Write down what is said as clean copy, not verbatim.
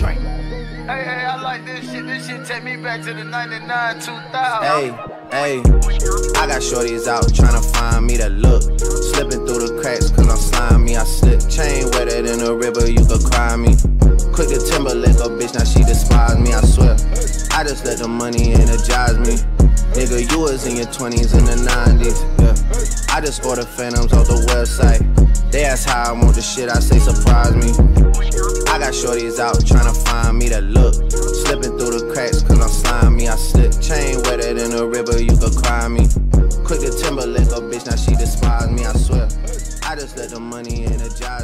Frank. Hey, I like this shit. This shit take me back to the 99, 2000. Hey, I got shorties out tryna find me that look. Slipping through the cracks cause I'm slimy. I slip chain wetter than a river, you could cry me. Quick to Timberlake, a bitch, now she despise me, I swear. I just let the money energize me. Nigga, you was in your 20s and the 90s, yeah. I just ordered Phantoms off the website. They ask how I want the shit, I say surprise me. I got shorties out tryna find me that look. Slipping through the cracks cause I'm slimy. I slip chain wetter than a river, you could cry me. Quick to Timberlake, a bitch, now she despise me, I swear. I just let the money energize me.